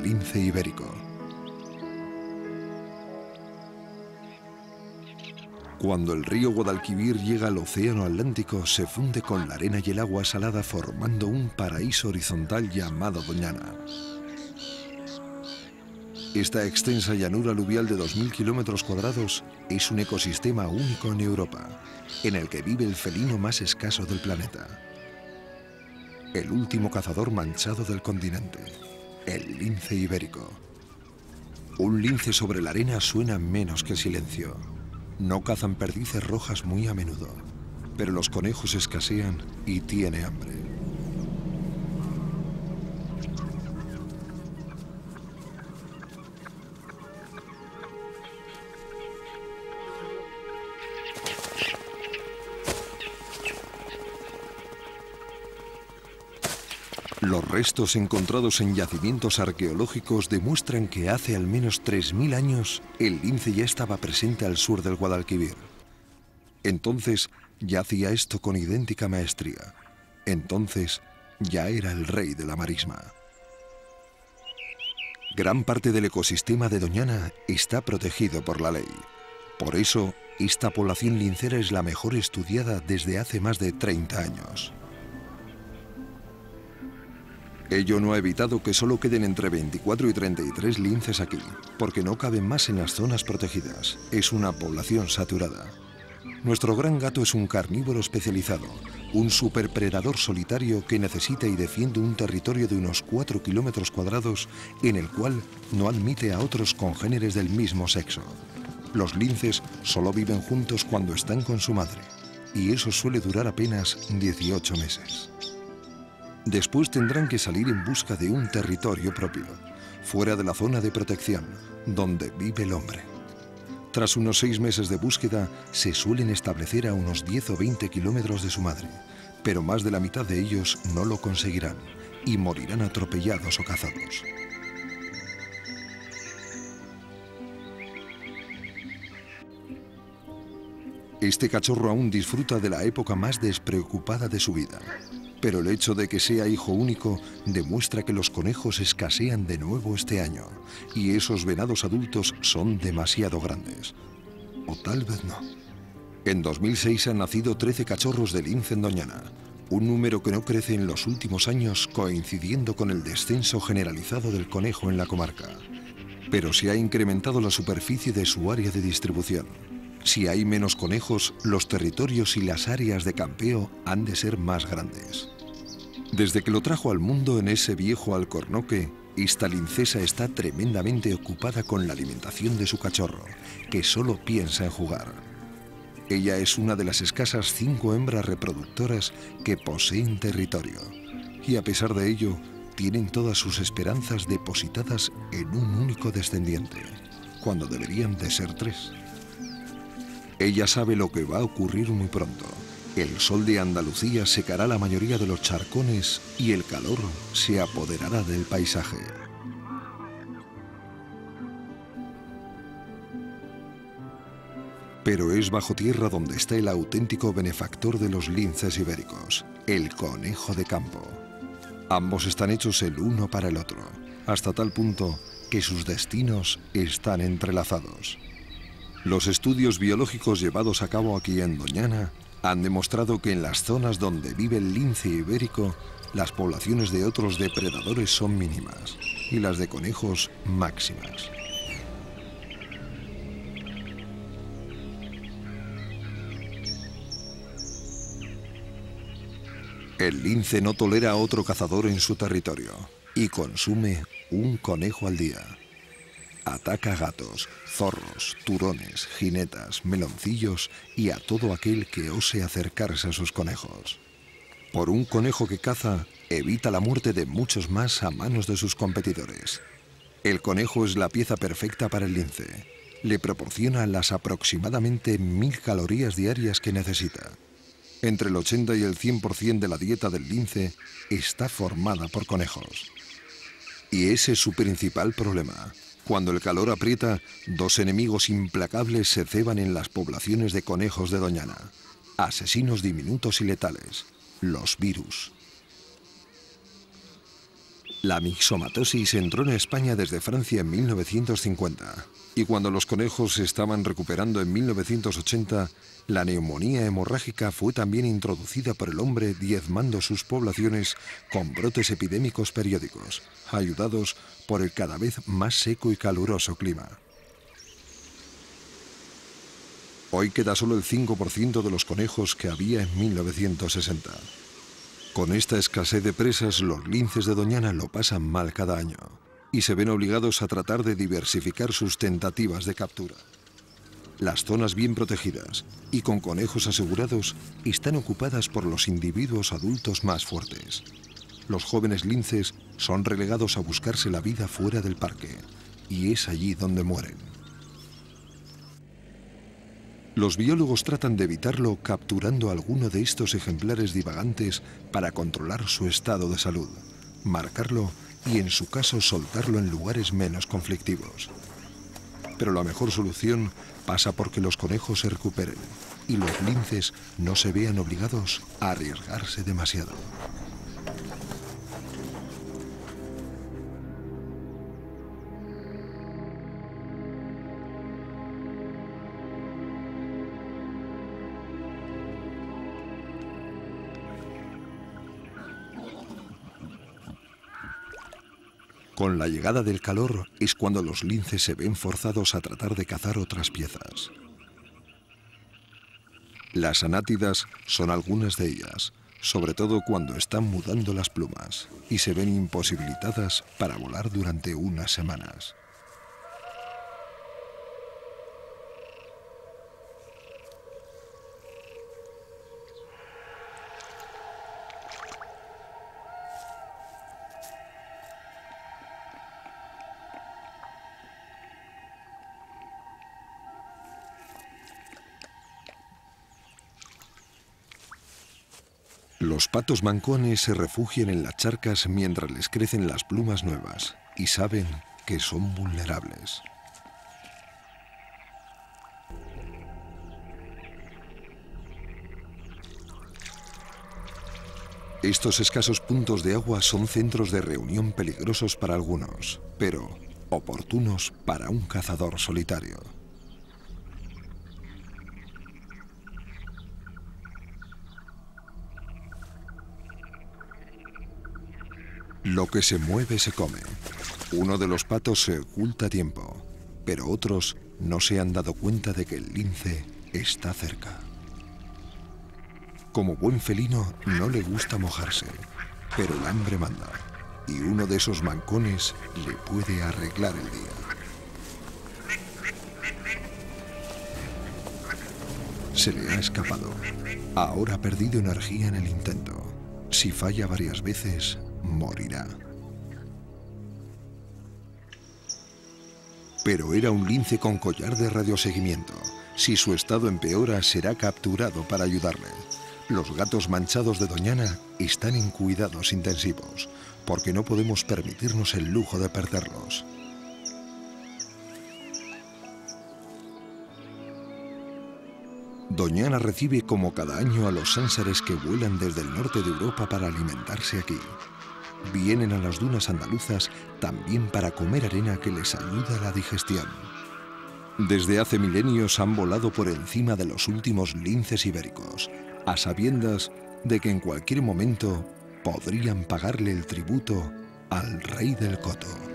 el lince ibérico. Cuando el río Guadalquivir llega al océano Atlántico, se funde con la arena y el agua salada formando un paraíso horizontal llamado Doñana. Esta extensa llanura aluvial de 2000 kilómetros cuadrados es un ecosistema único en Europa, en el que vive el felino más escaso del planeta. El último cazador manchado del continente, el lince ibérico. Un lince sobre la arena suena menos que silencio. No cazan perdices rojas muy a menudo, pero los conejos escasean y tiene hambre. Los restos encontrados en yacimientos arqueológicos demuestran que hace al menos 3000 años el lince ya estaba presente al sur del Guadalquivir. Entonces ya hacía esto con idéntica maestría. Entonces ya era el rey de la marisma. Gran parte del ecosistema de Doñana está protegido por la ley. Por eso, esta población lincera es la mejor estudiada desde hace más de 30 años. Ello no ha evitado que solo queden entre 24 y 33 linces aquí, porque no caben más en las zonas protegidas. Es una población saturada. Nuestro gran gato es un carnívoro especializado, un superpredador solitario que necesita y defiende un territorio de unos 4 kilómetros cuadrados en el cual no admite a otros congéneres del mismo sexo. Los linces solo viven juntos cuando están con su madre, y eso suele durar apenas 18 meses. Después tendrán que salir en busca de un territorio propio, fuera de la zona de protección, donde vive el hombre. Tras unos 6 meses de búsqueda, se suelen establecer a unos 10 o 20 kilómetros de su madre, pero más de la mitad de ellos no lo conseguirán y morirán atropellados o cazados. Este cachorro aún disfruta de la época más despreocupada de su vida. Pero el hecho de que sea hijo único demuestra que los conejos escasean de nuevo este año y esos venados adultos son demasiado grandes. O tal vez no. En 2006 han nacido 13 cachorros de lince en Doñana, un número que no crece en los últimos años coincidiendo con el descenso generalizado del conejo en la comarca. Pero se ha incrementado la superficie de su área de distribución. Si hay menos conejos, los territorios y las áreas de campeo han de ser más grandes. Desde que lo trajo al mundo en ese viejo alcornoque, esta lincesa está tremendamente ocupada con la alimentación de su cachorro, que solo piensa en jugar. Ella es una de las escasas 5 hembras reproductoras que poseen territorio, y a pesar de ello, tienen todas sus esperanzas depositadas en un único descendiente, cuando deberían de ser 3. Ella sabe lo que va a ocurrir muy pronto. El sol de Andalucía secará la mayoría de los charcones y el calor se apoderará del paisaje. Pero es bajo tierra donde está el auténtico benefactor de los linces ibéricos, el conejo de campo. Ambos están hechos el uno para el otro, hasta tal punto que sus destinos están entrelazados. Los estudios biológicos llevados a cabo aquí en Doñana han demostrado que en las zonas donde vive el lince ibérico, las poblaciones de otros depredadores son mínimas y las de conejos máximas. El lince no tolera a otro cazador en su territorio y consume un conejo al día. Ataca a gatos, zorros, turones, jinetas, meloncillos y a todo aquel que ose acercarse a sus conejos. Por un conejo que caza, evita la muerte de muchos más a manos de sus competidores. El conejo es la pieza perfecta para el lince. Le proporciona las aproximadamente 1000 calorías diarias que necesita. Entre el 80 y el 100% de la dieta del lince está formada por conejos. Y ese es su principal problema. Cuando el calor aprieta, 2 enemigos implacables se ceban en las poblaciones de conejos de Doñana. Asesinos diminutos y letales, los virus. La mixomatosis entró en España desde Francia en 1950 y cuando los conejos se estaban recuperando en 1980, la neumonía hemorrágica fue también introducida por el hombre diezmando sus poblaciones con brotes epidémicos periódicos, ayudados por el cada vez más seco y caluroso clima. Hoy queda solo el 5% de los conejos que había en 1960. Con esta escasez de presas, los linces de Doñana lo pasan mal cada año y se ven obligados a tratar de diversificar sus tentativas de captura. Las zonas bien protegidas y con conejos asegurados están ocupadas por los individuos adultos más fuertes. Los jóvenes linces son relegados a buscarse la vida fuera del parque y es allí donde mueren. Los biólogos tratan de evitarlo capturando a alguno de estos ejemplares divagantes para controlar su estado de salud, marcarlo y en su caso soltarlo en lugares menos conflictivos. Pero la mejor solución pasa por que los conejos se recuperen y los linces no se vean obligados a arriesgarse demasiado. Con la llegada del calor es cuando los linces se ven forzados a tratar de cazar otras piezas. Las anátidas son algunas de ellas, sobre todo cuando están mudando las plumas y se ven imposibilitadas para volar durante unas semanas. Los patos mancones se refugian en las charcas mientras les crecen las plumas nuevas y saben que son vulnerables. Estos escasos puntos de agua son centros de reunión peligrosos para algunos, pero oportunos para un cazador solitario. Lo que se mueve se come. Uno de los patos se oculta a tiempo, pero otros no se han dado cuenta de que el lince está cerca. Como buen felino, no le gusta mojarse, pero el hambre manda, y uno de esos mancones le puede arreglar el día. Se le ha escapado. Ahora ha perdido energía en el intento. Si falla varias veces, morirá. Pero era un lince con collar de radioseguimiento. Si su estado empeora, será capturado para ayudarle. Los gatos manchados de Doñana están en cuidados intensivos, porque no podemos permitirnos el lujo de perderlos. Doñana recibe como cada año a los sánsares que vuelan desde el norte de Europa para alimentarse aquí. Vienen a las dunas andaluzas también para comer arena que les ayuda a la digestión. Desde hace milenios han volado por encima de los últimos linces ibéricos, a sabiendas de que en cualquier momento podrían pagarle el tributo al rey del coto.